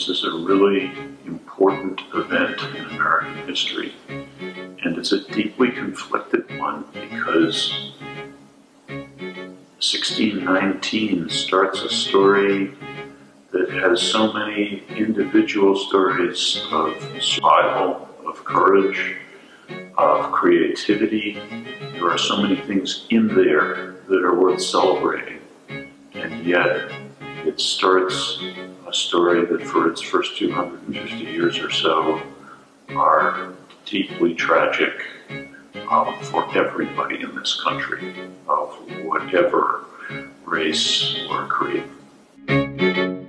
This is a really important event in American history, and it's a deeply conflicted one because 1619 starts a story that has so many individual stories of survival, of courage, of creativity. There are so many things in there that are worth celebrating, and yet it starts a story that for its first 250 years or so are deeply tragic for everybody in this country, of whatever race or creed.